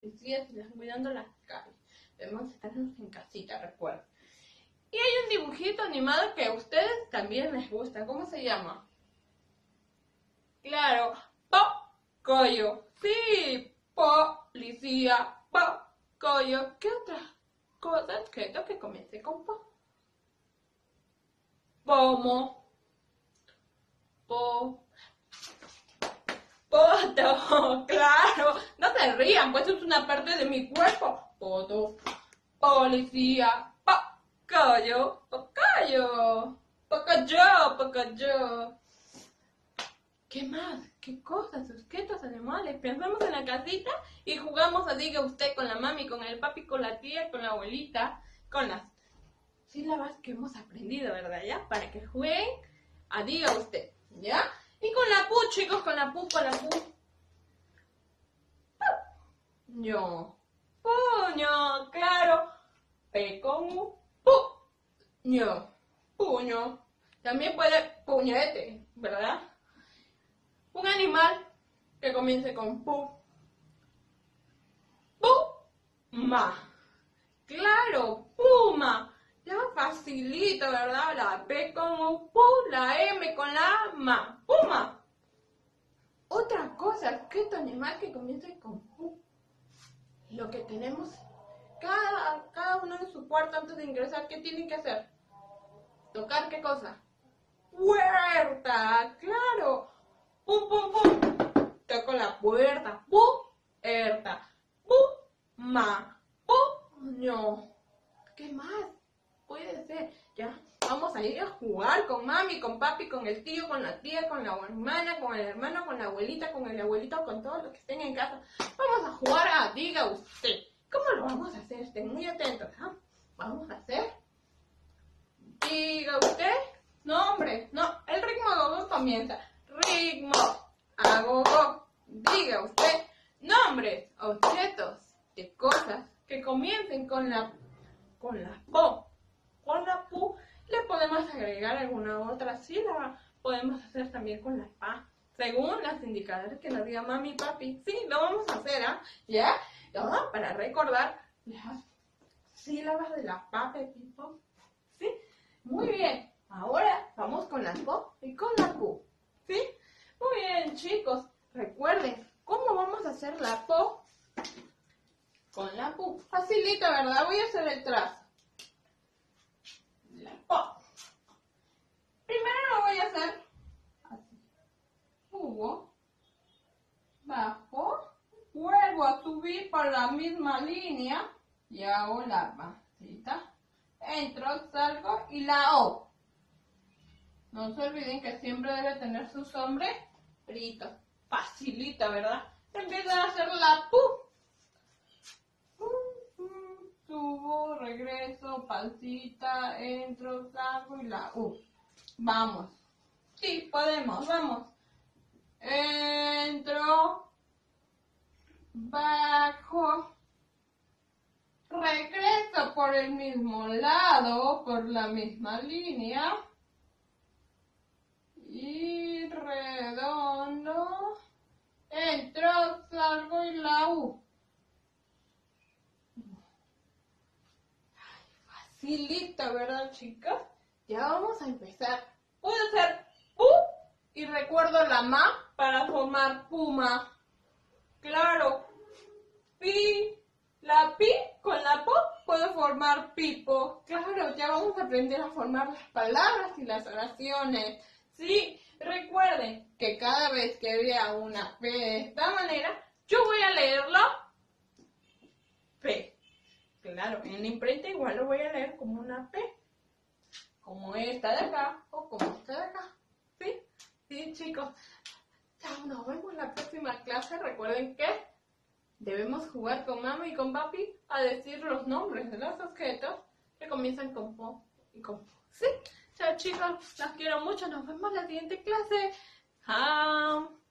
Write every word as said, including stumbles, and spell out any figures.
policías y les van cuidando las calles. Debemos estarnos en casita, recuerden. Y hay un dibujito animado que a ustedes también les gusta. ¿Cómo se llama? Claro, Pocoyo. Sí, policía, Pocoyo. ¿Qué otras cosas creo que comience con po? Pomo. Po. Poto. Claro. No se rían, pues es una parte de mi cuerpo. Poto. Policía. Pocoyo. Pocoyo. Pocoyo. Pocoyo. ¿Qué más? ¿Qué cosas? Objetos, animales. Pensamos en la casita y jugamos a diga usted con la mami, con el papi, con la tía, con la abuelita, con las sílabas que hemos aprendido, ¿verdad? ¿Ya? Para que jueguen a diga usted, ¿ya? Y con la pu, chicos, con la pu, con la pu. Puño. Puño, claro. P con u. Puño. Puño. También puede puñete, ¿verdad? Un animal que comience con pu. Puma. Claro, puma. Ya facilito, ¿verdad? La P con un pu, la M con la ma. Puma. Otra cosa, ¿qué es animal que comience con pu? Lo que tenemos, cada, cada uno en su cuarto antes de ingresar, ¿qué tienen que hacer? ¿Tocar qué cosa? Puerta, claro. Pum, pum, pum. Toco la puerta. Puerta. Puma. Puño. ¿Qué más? Puede ser. Ya. Vamos a ir a jugar con mami, con papi, con el tío, con la tía, con la hermana, con el hermano, con la abuelita, con el abuelito, con todos los que estén en casa. Vamos a jugar a diga usted. ¿Cómo lo vamos a hacer? Estén muy atentos. ¿eh? Vamos a hacer. Diga usted. No, hombre. No. El ritmo gogo comienza. Ritmo, agogo, diga usted nombres, objetos, de cosas que comiencen con la, con la po. Con la pu le podemos agregar alguna otra sílaba. Podemos hacer también con la pa. Según las indicadores que nos diga mami y papi. Sí, lo vamos a hacer, ¿ah? ¿eh? ¿Ya? ¿Ya? Para recordar las sílabas de la pa, Pepito. ¿Sí? Muy bien. Ahora vamos con la po y con la pu. ¿Sí? Muy bien, chicos. Recuerden, ¿cómo vamos a hacer la po con la pu? Facilito, ¿verdad? Voy a hacer el trazo. La po. Primero lo voy a hacer así. Subo, bajo, vuelvo a subir por la misma línea y hago la pasita. Entro, salgo y la O. No se olviden que siempre debe tener su sombrerito. Facilita, ¿verdad? Empiezan a hacer la pu. Subo, regreso, pancita, entro, salgo y la U. Vamos. Sí, podemos, vamos. Entro, bajo, regreso por el mismo lado, por la misma línea. Y redondo, entro, salgo y la U. Facilito, ¿verdad, chicas? Ya vamos a empezar. Puedo hacer pu y recuerdo la ma para formar puma. Claro. Pi, la pi con la po puedo formar pipo. Claro, ya vamos a aprender a formar las palabras y las oraciones. Sí, recuerden que cada vez que vea una P de esta manera, yo voy a leerlo P. Claro, en la imprenta igual lo voy a leer como una P. Como esta de acá o como esta de acá. ¿Sí? Sí, chicos. Chao, nos vemos en la próxima clase. Recuerden que debemos jugar con mami y con papi a decir los nombres de los objetos que comienzan con po y con po. ¿Sí? Chao, chicos, los quiero mucho. Nos vemos en la siguiente clase. Chao.